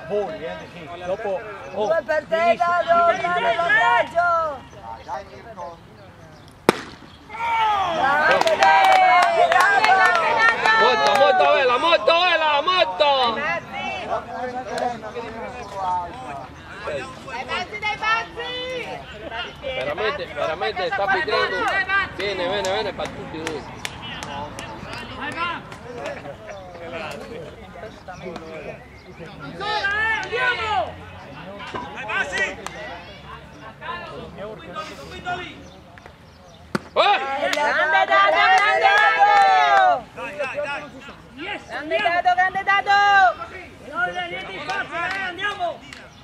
Voli, sì. Dopo... Due per te, Dado, grande vantaggio! Dai Mirko. Grande, grande, Molto bella, molto bella, molto! Dai Bazzi! Veramente sta pigliando. Bene, per tutti e due. Andiamo! Vai Bassi! Grande Dado, grande Dado! Grande Dado! Non le niente di facile, andiamo!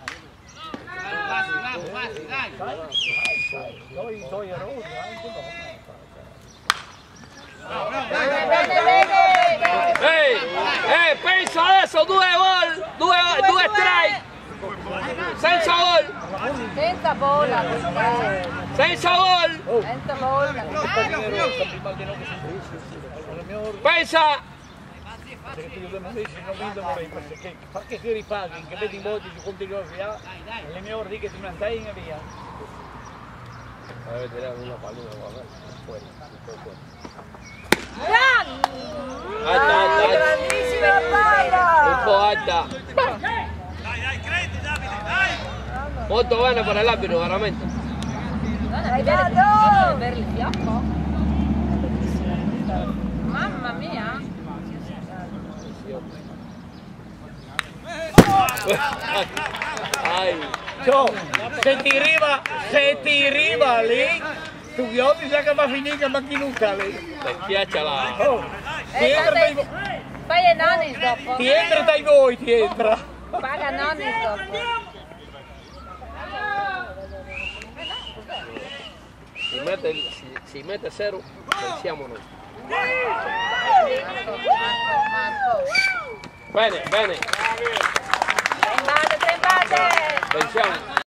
Bene! Pensa adesso, due strike! Senza gol! Senza bolla! Senza gol! Senza bolla! Pensa! Perché si ripaghi, che vedi molti si continuano via, le mie ore che ti mantieni via. Vedere una pallina, guarda, fuori, Grande! Grandissima palla! un po' alta. Dai, credi Davide, dai! Molto bene per l'arbitro, veramente. Dai Dado! Per il fiocco? Mamma mia! Ciao, se ti arriva lì, tu chiodi sa che va a finire che macchinuta lì. Schiacciala. Oh, ti entra Fai i nonni dopo. ti entra dai voi, ti entra. Paga nonni dopo. Si mette 0, pensiamo noi. Marco. Bene. Tre in base! Pensiamo.